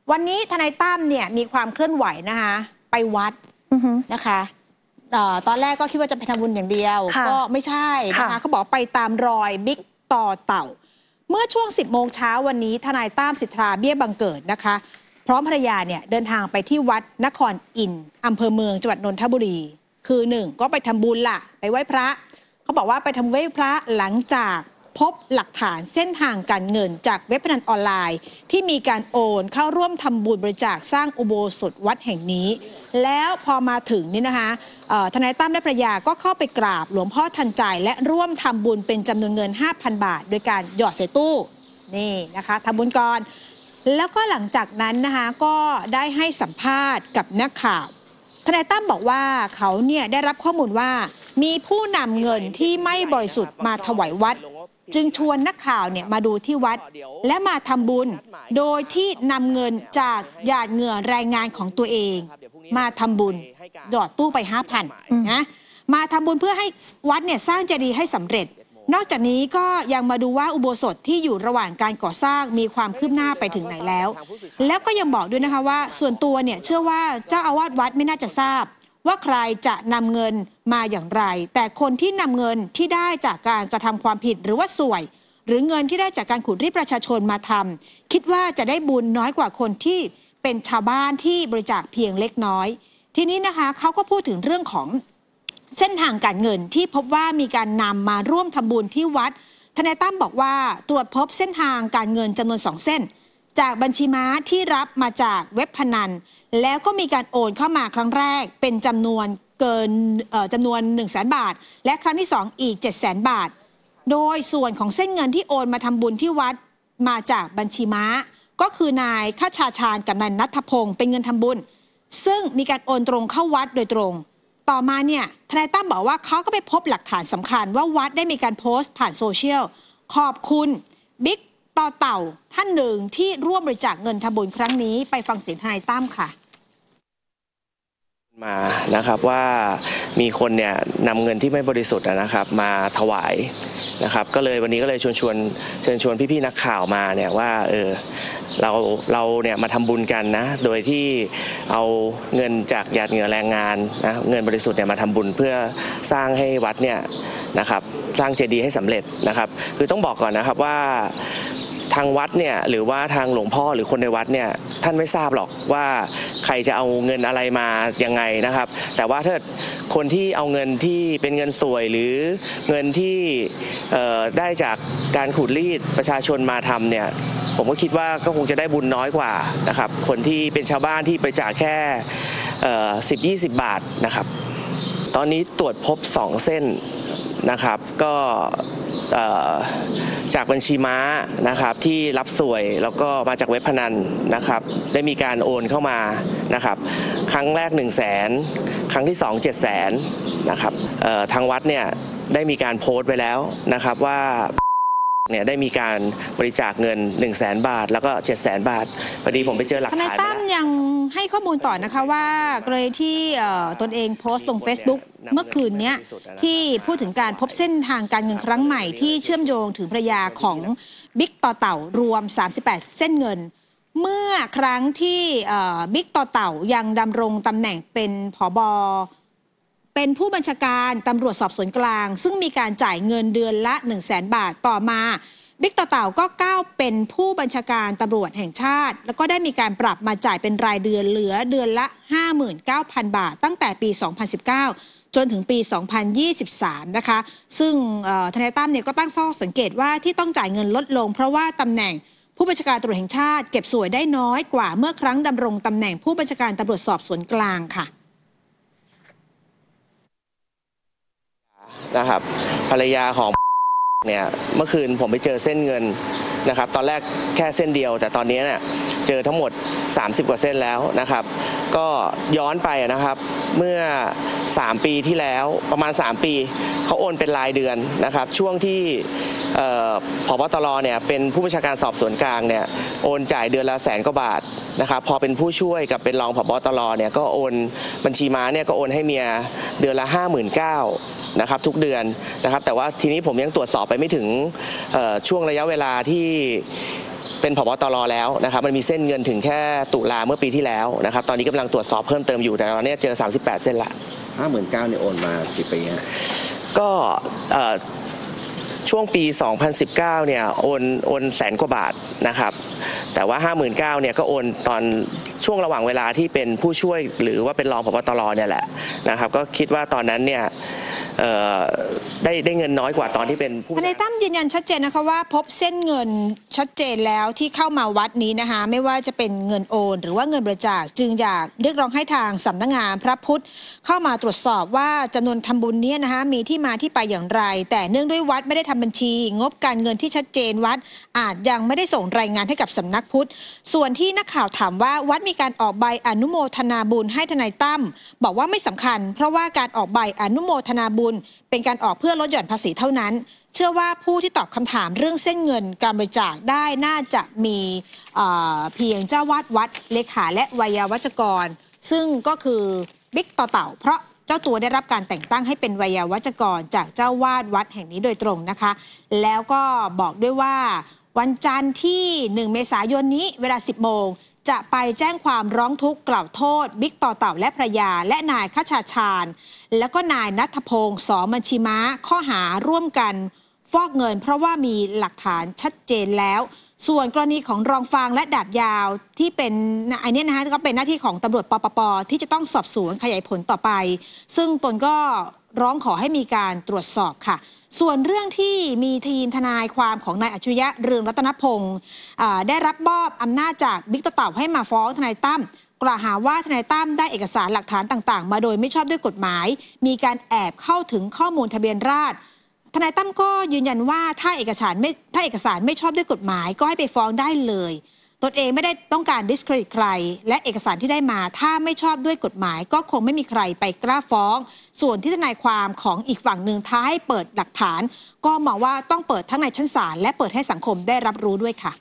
วันนี้ทนายตั้มเนี่ยมีความเคลื่อนไหวนะคะไปวัดนะคะตอนแรกก็คิดว่าจะไปทำบุญอย่างเดียวก็ไม่ใช่นะคะเขาบอกไปตามรอยบิ๊กต่อเต่าเมื่อช่วง 10 โมงเช้าวันนี้ทนายตั้มสิทธาเบี้ยบังเกิดนะคะพร้อมภรรยาเนี่ยเดินทางไปที่วัดนครอินทร์อำเภอเมืองจังหวัดนนทบุรีคือ1ก็ไปทำบุญล่ะไปไหว้พระเขาบอกว่าไปทำไหว้พระหลังจากพบหลักฐานเส้นทางการเงินจากเว็บพนันออนไลน์ที่มีการโอนเข้าร่วมทำบุญบริจาคสร้างอุโบสถวัดแห่งนี้แล้วพอมาถึงนี่นะคะทนายตั้มและภรรยาก็เข้าไปกราบหลวงพ่อทันใจและร่วมทำบุญเป็นจำนวนเงิน 5,000 บาทโดยการหยอดใส่ตู้นี่นะคะทำบุญก่อนแล้วก็หลังจากนั้นนะคะก็ได้ให้สัมภาษณ์กับนักข่าวทนายตั้มบอกว่าเขาเนี่ยได้รับข้อมูลว่ามีผู้นำเงินที่ไม่บริสุทธิ์มาถวายวัดจึงชวนนักข่าวเนี่ยมาดูที่วัดและมาทำบุญโดยที่นำเงินจากหยาดเหงื่อแรงงานของตัวเองมาทำบุญหยอดตู้ไป 5,000 นะมาทำบุญเพื่อให้วัดเนี่ยสร้างเจดีย์ให้สำเร็จนอกจากนี้ก็ยังมาดูว่าอุโบสถที่อยู่ระหว่างการก่อสร้างมีความคืบหน้าไปถึงไหนแล้วก็ยังบอกด้วยนะคะว่าส่วนตัวเนี่ยเชื่อว่าเจ้าอาวาสวัดไม่น่าจะทราบว่าใครจะนำเงินมาอย่างไรแต่คนที่นำเงินที่ได้จากการกระทำความผิดหรือว่าสวยหรือเงินที่ได้จากการขูดรีดประชาชนมาทำคิดว่าจะได้บุญน้อยกว่าคนที่เป็นชาวบ้านที่บริจาคเพียงเล็กน้อยทีนี้นะคะเขาก็พูดถึงเรื่องของเส้นทางการเงินที่พบว่ามีการนำมาร่วมทำบุญที่วัดทนายตั้มบอกว่าตรวจพบเส้นทางการเงินจำนวน2 เส้นจากบัญชีม้าที่รับมาจากเว็บพนันแล้วก็มีการโอนเข้ามาครั้งแรกเป็นจำนวนเกินจำนวน 100,000 บาทและครั้งที่2อีก 700,000 บาทโดยส่วนของเส้นเงินที่โอนมาทำบุญที่วัดมาจากบัญชีม้าก็คือนายข้าชาชาญกับนายณัฐพงศ์เป็นเงินทำบุญซึ่งมีการโอนตรงเข้าวัดโดยตรงต่อมาเนี่ยทนายตั้มบอกว่าเขาก็ไปพบหลักฐานสำคัญว่าวัดได้มีการโพสต์ผ่านโซเชียลขอบคุณบิ๊กต่อเต่าท่านหนึ่งที่ร่วมบริจาคเงินทำบุญครั้งนี้ไปฟังเสียงทนายตั้มค่ะมานะครับว่ามีคนเนี่ยนำเงินที่ไม่บริสุทธิ์นะครับมาถวายนะครับก็เลยวันนี้ก็เลยเชิญชวนพี่ๆนักข่าวมาเนี่ยว่าเราเนี่ยมาทำบุญกันนะโดยที่เอาเงินจากหยาดเหงื่อแรงงานนะเงินบริสุทธิ์เนี่ยมาทำบุญเพื่อสร้างให้วัดเนี่ยนะครับสร้างเจดีย์ให้สำเร็จนะครับคือต้องบอกก่อนนะครับว่าทางวัดเนี่ยหรือว่าทางหลวงพ่อหรือคนในวัดเนี่ยท่านไม่ทราบหรอกว่าใครจะเอาเงินอะไรมายังไงนะครับแต่ว่าถ้าคนที่เอาเงินที่เป็นเงินสวยหรือเงินที่ได้จากการขูดรีดประชาชนมาทำเนี่ยผมก็คิดว่าก็คงจะได้บุญน้อยกว่านะครับคนที่เป็นชาวบ้านที่ไปจ่ายแค่10-20 บาทนะครับตอนนี้ตรวจพบ2 เส้นนะครับก็จากบัญชีม้านะครับที่รับสวยแล้วก็มาจากเว็บพนันนะครับได้มีการโอนเข้ามานะครับครั้งแรก 100,000 ครั้งที่2 700,000นะครับทางวัดเนี่ยได้มีการโพสต์ไว้แล้วนะครับว่าเนี่ยได้มีการบริจาคเงิน 100,000 บาทแล้วก็ 700,000 บาทพอดีผมไปเจอหลักฐานทนายตั้มยังให้ข้อมูลต่อนะคะว่ากรณีที่ตนเองโพสต์ลง Facebook เมื่อคืนนี้ที่พูดถึงการพบเส้นทางการเงินครั้งใหม่ที่เชื่อมโยงถึงภรรยาของบิ๊กต่อเต่ารวม38 เส้นเงินเมื่อครั้งที่บิ๊กต่อเต่ายังดำรงตำแหน่งเป็นผบ.เป็นผู้บัญชาการตำรวจสอบสวนกลางซึ่งมีการจ่ายเงินเดือนละ 100,000 บาทต่อมาบิ๊กต่อเต่าก็ก้าวเป็นผู้บัญชาการตำรวจแห่งชาติแล้วก็ได้มีการปรับมาจ่ายเป็นรายเดือนเหลือเดือนละ 59,000 บาทตั้งแต่ปี 2019 จนถึงปี 2023 นะคะซึ่งทนายตั้มเนี่ยก็ตั้งข้อสังเกตว่าที่ต้องจ่ายเงินลดลงเพราะว่าตำแหน่งผู้บัญชาการตำรวจแห่งชาติเก็บสวยได้น้อยกว่าเมื่อครั้งดำรงตำแหน่งผู้บัญชาการตำรวจสอบสวนกลางค่ะนะครับภรรยาของเนี่ยเมื่อคืนผมไปเจอเส้นเงินนะครับตอนแรกแค่เส้นเดียวแต่ตอนนี้เนี่ยเจอทั้งหมด30 กว่าเส้นแล้วนะครับก็ย้อนไปนะครับเมื่อ3 ปีที่แล้วประมาณ3 ปีเขาโอนเป็นรายเดือนนะครับช่วงที่ผบ.ตร.เนี่ยเป็นผู้บัญชาการสอบสวนกลางเนี่ยโอนจ่ายเดือนละ100,000 กว่าบาทนะครับพอเป็นผู้ช่วยกับเป็นรองผบ.ตร.เนี่ยก็โอนบัญชีม้าเนี่ยก็โอนให้เมียเดือนละ 59,000 นะครับทุกเดือนนะครับแต่ว่าทีนี้ผมยังตรวจสอบไปไม่ถึงช่วงระยะเวลาที่เป็นผบ.ตร.แล้วนะครับมันมีเส้นเงินถึงแค่ตุลาเมื่อปีที่แล้วนะครับตอนนี้กำลังตรวจสอบเพิ่มเติมอยู่แต่ตอนนี้เจอ38เส้นละ 59,000เนี่ยโอนมากี่ปีฮะก็ช่วงปี 2019 เนี่ยโอนแสนกว่าบาทนะครับแต่ว่า 59,000 เนี่ยก็โอนตอนช่วงระหว่างเวลาที่เป็นผู้ช่วยหรือว่าเป็นรองผบ.ตร.เนี่ยแหละนะครับก็คิดว่าตอนนั้นเนี่ยได้เงินน้อยกว่าตอนที่เป็นผู้ทนายตั้มยืนยันชัดเจนนะคะว่าพบเส้นเงินชัดเจนแล้วที่เข้ามาวัดนี้นะคะไม่ว่าจะเป็นเงินโอนหรือว่าเงินบริจาคจึงอยากเรียกร้องให้ทางสำนักงานพระพุทธเข้ามาตรวจสอบว่าจำนวนทำบุญนี้นะคะมีที่มาที่ไปอย่างไรแต่เนื่องด้วยวัดไม่ได้ทำบัญชีงบการเงินที่ชัดเจนวัดอาจยังไม่ได้ส่งรายงานให้กับสำนักพุทธส่วนที่นักข่าวถามว่าวัดมีการออกใบอนุโมทนาบุญให้ทนายตั้มบอกว่าไม่สำคัญเพราะว่าการออกใบอนุโมทนาบุญเป็นการออกเพื่อลดหย่อนภาษีเท่านั้นเชื่อว่าผู้ที่ตอบคำถามเรื่องเส้นเงินการบริจาคได้น่าจะมีเพียงเจ้าวาดวัดเลขาและไวยาวัจกรซึ่งก็คือบิ๊กต่อเต่าเพราะเจ้าตัวได้รับการแต่งตั้งให้เป็นไวยาวัจกรจากเจ้าวาดวัดแห่งนี้โดยตรงนะคะแล้วก็บอกด้วยว่าวันจันทร์ที่1 เมษายนนี้เวลา 10 โมงจะไปแจ้งความร้องทุกข์กล่าวโทษบิ๊กต่อเต่าและภรรยาและนายคชาชาญแล้วก็นายณัฐพงศ์ส.มัญชีม้าข้อหาร่วมกันฟอกเงินเพราะว่ามีหลักฐานชัดเจนแล้วส่วนกรณีของรองฟางและดาบยาวที่เป็นอันนี้นะคะก็เป็นหน้าที่ของตำรวจปป.ที่จะต้องสอบสวนขยายผลต่อไปซึ่งตนก็ร้องขอให้มีการตรวจสอบค่ะส่วนเรื่องที่มีทีมทนายความของนายอัจฉริยะเรืองรัตนพงศ์ได้รับมอบอำนาจจากบิ๊กต่อเต่าให้มาฟ้องทนายตั้มกล่าวหาว่าทนายตั้มได้เอกสารหลักฐานต่างๆมาโดยไม่ชอบด้วยกฎหมายมีการแอบเข้าถึงข้อมูลทะเบียนราษฎรทนายตั้มก็ยืนยันว่าถ้าเอกสารไม่ชอบด้วยกฎหมายก็ให้ไปฟ้องได้เลยตนเองไม่ได้ต้องการ discredit ใครและเอกสารที่ได้มาถ้าไม่ชอบด้วยกฎหมายก็คงไม่มีใครไปกล้าฟ้องส่วนที่ทนายความของอีกฝั่งหนึ่งท้าให้เปิดหลักฐานก็มองว่าต้องเปิดทั้งในชั้นศาลและเปิดให้สังคมได้รับรู้ด้วยค่ะ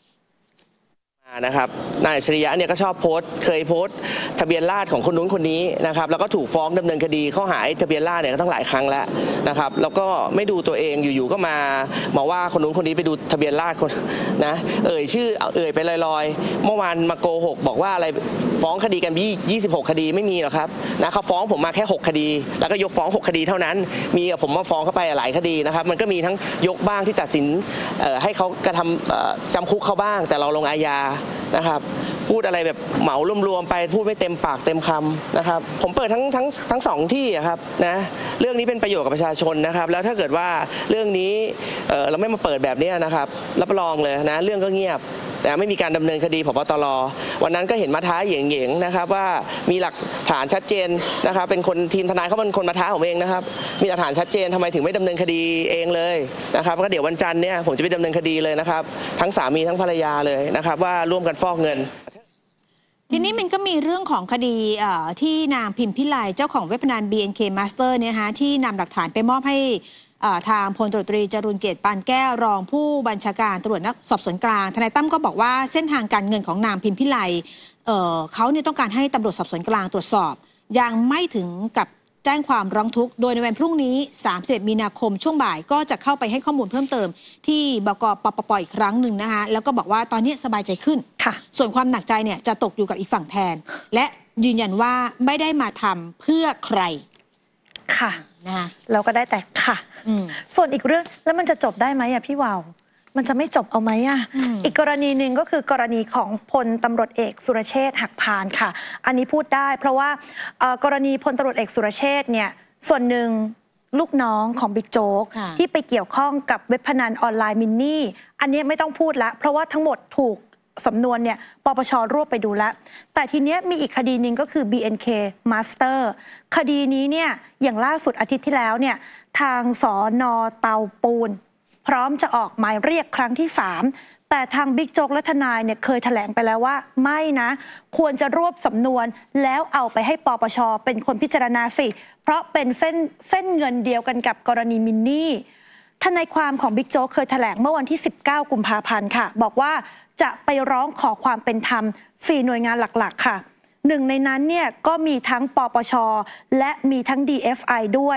นะครับนายอัจฉริยะเนี่ยก็ชอบเคยโพสต์ทะเบียนราษฎรของคนนู้นคนนี้นะครับแล้วก็ถูกฟ้องดำเนินคดีข้อหาทะเบียนราษฎรเนี่ยก็ตั้งหลายครั้งแล้วนะครับแล้วก็ไม่ดูตัวเองอยู่ๆก็มาว่าคนนู้นคนนี้ไปดูทะเบียนราษฎรคนนะชื่อไปลอยๆเมื่อวานมาโกหกบอกว่าอะไรฟ้องคดีกัน26 คดีไม่มีหรอกครับนะเขาฟ้องผมมาแค่6 คดีแล้วก็ยกฟ้อง6 คดีเท่านั้นมีผมมาฟ้องเข้าไปหลายคดีนะครับมันก็มีทั้งยกบ้างที่ตัดสินให้เขากระทำจำคุกเขาบ้างแต่เราลงอาญานะครับพูดอะไรแบบเหมารวมๆไปพูดไม่เต็มปากเต็มคำนะครับผมเปิดทั้งสองที่ครับนะเรื่องนี้เป็นประโยชน์กับประชาชนนะครับแล้วถ้าเกิดว่าเรื่องนี้เราไม่มาเปิดแบบนี้นะครับรับรองเลยนะเรื่องก็เงียบแต่ไม่มีการดำเนินคดีผบ.ตร.วันนั้นก็เห็นมาท้าเหย่งๆนะครับว่ามีหลักฐานชัดเจนนะครับเป็นคนทีมทนายเขาเป็นคนมาท้าผมเองนะครับมีหลักฐานชัดเจนทำไมถึงไม่ดำเนินคดีเองเลยนะครับก็เดี๋ยววันจันทร์เนี่ยผมจะไปดำเนินคดีเลยนะครับทั้งสามีทั้งภรรยาเลยนะครับว่าร่วมกันฟอกเงินทีนี้มันก็มีเรื่องของคดีที่นางพิมพิไลเจ้าของเว็บพนัน BNK Master เนี่ยนะคะที่นำหลักฐานไปมอบให้ทางพลตำรวจตรีจรูญเกียรติปานแก้วรองผู้บัญชาการตำรวจสอบสวนกลางทนายตั้มก็บอกว่าเส้นทางการเงินของนางพิมพิไลเขาเนี่ยต้องการให้ตำรวจสอบสวนกลางตรวจสอบยังไม่ถึงกับแจ้งความร้องทุกข์โดยในวันพรุ่งนี้31 มีนาคมช่วงบ่ายก็จะเข้าไปให้ข้อมูลเพิ่มเติมที่บก.ปปป.อีกครั้งหนึ่งนะคะแล้วก็บอกว่าตอนนี้สบายใจขึ้นส่วนความหนักใจเนี่ยจะตกอยู่กับอีกฝั่งแทนและยืนยันว่าไม่ได้มาทำเพื่อใครค่ะนะคะเราก็ได้แต่ค่ะส่วนอีกเรื่องแล้วมันจะจบได้ไหมอะพี่วาวมันจะไม่จบเอาไหมอะอีกกรณีหนึ่งก็คือกรณีของพลตำรวจเอกสุรเชษฐ์หักพานค่ะอันนี้พูดได้เพราะว่ากรณีพลตำรวจเอกสุรเชษฐ์เนี่ยส่วนหนึ่งลูกน้องของบิ๊กโจ๊กที่ไปเกี่ยวข้องกับเว็บพนันออนไลน์มินนี่อันนี้ไม่ต้องพูดละเพราะว่าทั้งหมดถูกสำนวนเนี่ยปปช.รวบไปดูแล้วแต่ทีเนี้ยมีอีกคดีหนึ่งก็คือ BNK Master คดีนี้เนี่ยอย่างล่าสุดอาทิตย์ที่แล้วเนี่ยทางสน.เตาปูนพร้อมจะออกหมายเรียกครั้งที่3แต่ทางบิ๊กโจ๊กและทนายเนี่ยเคยแถลงไปแล้วว่าไม่นะควรจะรวบสำนวนแล้วเอาไปให้ปปช.เป็นคนพิจารณาสิเพราะเป็นเส้นเงินเดียวกันกับกรณีมินนี่ทนายความของบิ๊กโจ๊กเคยแถลงเมื่อวันที่19 กุมภาพันธ์ค่ะบอกว่าจะไปร้องขอความเป็นธรรม4 หน่วยงานหลักๆค่ะหนึ่งในนั้นเนี่ยก็มีทั้งปปช.และมีทั้ง DFI ด้วย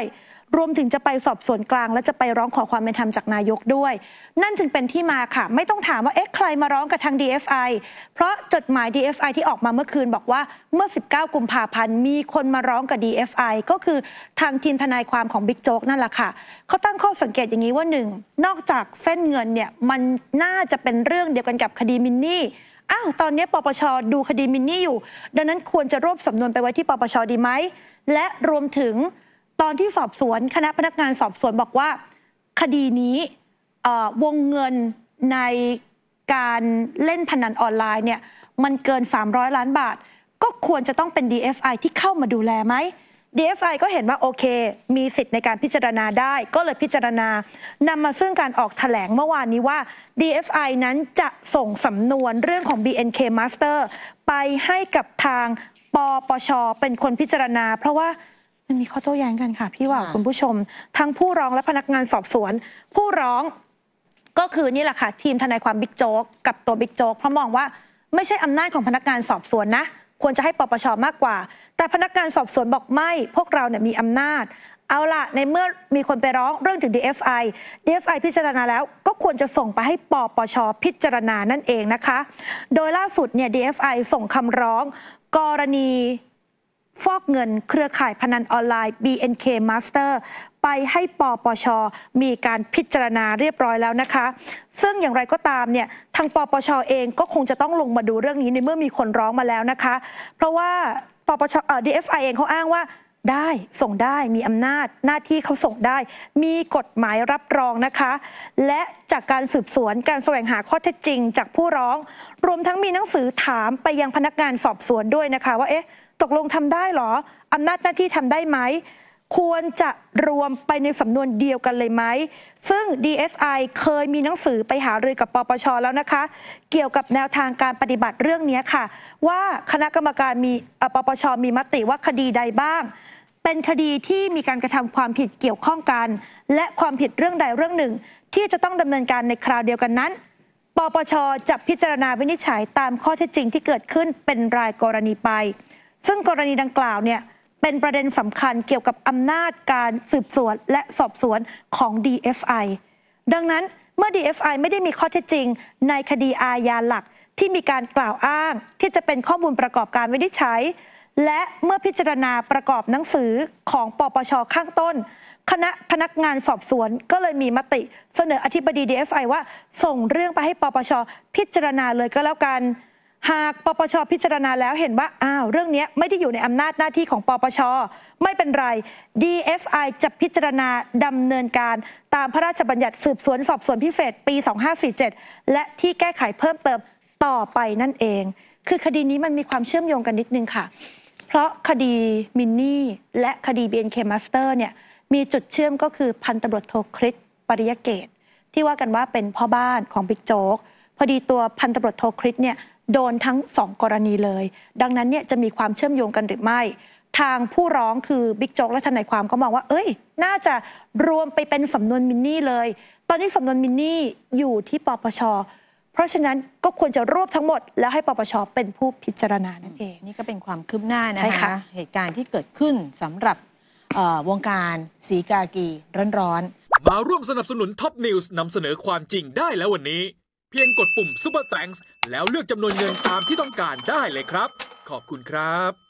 รวมถึงจะไปสอบสวนกลางและจะไปร้องขอความเป็นธรรมจากนายกด้วยนั่นจึงเป็นที่มาค่ะไม่ต้องถามว่าใครมาร้องกับทาง DFI เพราะจดหมาย DFI ที่ออกมาเมื่อคืนบอกว่าเมื่อ19กุมภาพันธ์มีคนมาร้องกับ DFI ก็คือทางทีมทนายความของบิ๊กโจ๊กนั่นแหละค่ะเขาตั้งข้อสังเกตอย่างนี้ว่า1นอกจากเส้นเงินเนี่ยมันน่าจะเป็นเรื่องเดียวกันกับคดีมินนี่ตอนนี้ปปช.ดูคดีมินนี่อยู่ดังนั้นควรจะรวบสำนวนไปไว้ที่ปปช.ดีไหมและรวมถึงตอนที่สอบสวนคณะพนักงานสอบสวนบอกว่าคดีนี้วงเงินในการเล่นพนันออนไลน์เนี่ยมันเกิน300ล้านบาทก็ควรจะต้องเป็น DFI ที่เข้ามาดูแลไหม DFI ก็เห็นว่าโอเคมีสิทธิ์ในการพิจารณาได้ก็เลยพิจารณานำมาซึ่งการออกแถลงเมื่อวานนี้ว่า DFI นั้นจะส่งสำนวนเรื่องของ BNK Master ไปให้กับทางปปช.เป็นคนพิจารณาเพราะว่ามันมีข้อโต้แย้งกันค่ะพี่ว่าคุณผู้ชมทั้งผู้ร้องและพนักงานสอบสวนผู้ร้องก็คือนี่แหละค่ะทีมทนายความบิ๊กโจ๊กกับตัวบิ๊กโจ๊กเพราะมองว่าไม่ใช่อำนาจของพนักงานสอบสวนนะควรจะให้ปปช.มากกว่าแต่พนักงานสอบสวนบอกไม่พวกเราเนี่ยมีอำนาจเอาล่ะในเมื่อมีคนไปร้องเรื่องถึง DFI พิจารณาแล้วก็ควรจะส่งไปให้ปปช.พิจารณานั่นเองนะคะโดยล่าสุดเนี่ย DFI ส่งคำร้องกรณีฟอกเงินเครือข่ายพนันออนไลน์ BNK Master ไปให้ปปช.มีการพิจารณาเรียบร้อยแล้วนะคะซึ่งอย่างไรก็ตามเนี่ยทางปปช.เองก็คงจะต้องลงมาดูเรื่องนี้ในเมื่อมีคนร้องมาแล้วนะคะเพราะว่าปปช. DFI เองเขาอ้างว่าได้ส่งได้มีอำนาจหน้าที่เขาส่งได้มีกฎหมายรับรองนะคะและจากการสืบสวนการแสวงหาข้อเท็จจริงจากผู้ร้องรวมทั้งมีหนังสือถามไปยังพนักงานสอบสวนด้วยนะคะว่าตกลงทำได้หรออำนาจหน้าที่ทำได้ไหมควรจะรวมไปในสำนวนเดียวกันเลยไหมซึ่ง DSI เคยมีหนังสือไปหารือกับปปช.แล้วนะคะเกี่ยวกับแนวทางการปฏิบัติเรื่องนี้ค่ะว่าคณะกรรมการปปช.มีมติว่าคดีใดบ้างเป็นคดีที่มีการกระทำความผิดเกี่ยวข้องกันและความผิดเรื่องใดเรื่องหนึ่งที่จะต้องดำเนินการในคราวเดียวกันนั้นปปช.จะพิจารณาวินิจฉัยตามข้อเท็จจริงที่เกิดขึ้นเป็นรายกรณีไปซึ่งกรณีดังกล่าวเนี่ยเป็นประเด็นสำคัญเกี่ยวกับอำนาจการสืบสวนและสอบสวนของ DFI ดังนั้นเมื่อ DFI ไม่ได้มีข้อเท็จจริงในคดีอาญาหลักที่มีการกล่าวอ้างที่จะเป็นข้อมูลประกอบการวินิจฉัยและเมื่อพิจารณาประกอบหนังสือของปปช.ข้างต้นคณะพนักงานสอบสวนก็เลยมีมติเสนออธิบดี DFI ว่าส่งเรื่องไปให้ปปช.พิจารณาเลยก็แล้วกันหากปปช.พิจารณาแล้วเห็นว่าเรื่องนี้ไม่ได้อยู่ในอำนาจหน้าที่ของปปช.ไม่เป็นไร DFI จะพิจารณาดำเนินการตามพระราชบัญญัติสืบสวนสอบสวนพิเศษปี 2547 และที่แก้ไขเพิ่มเติมต่อไปนั่นเองคือคดีนี้มันมีความเชื่อมโยงกันนิดนึงค่ะเพราะคดีมินนี่และคดี BNK Master เนี่ยมีจุดเชื่อมก็คือพันตำรวจโทคริสปริยเกตที่ว่ากันว่าเป็นพ่อบ้านของบิ๊กโจ๊กพอดีตัวพันตำรวจโทคริสเนี่ยโดนทั้ง2กรณีเลยดังนั้นเนี่ยจะมีความเชื่อมโยงกันหรือไม่ทางผู้ร้องคือบิ๊กโจ๊กและทนายความก็มองว่าน่าจะรวมไปเป็นสำนวนมินนี่เลยตอนนี้สำนวนมินนี่อยู่ที่ปปช.เพราะฉะนั้นก็ควรจะรวบทั้งหมดแล้วให้ปปช.เป็นผู้พิจารณานั่นเองนี่ก็เป็นความคืบหน้านะคะเหตุการณ์ที่เกิดขึ้นสำหรับวงการศรีกากีร้อนๆมาร่วมสนับสนุนท็อปนิวส์นำเสนอความจริงได้แล้ววันนี้เพียงกดปุ่ม Super Thanks แล้วเลือกจำนวนเงินตามที่ต้องการได้เลยครับขอบคุณครับ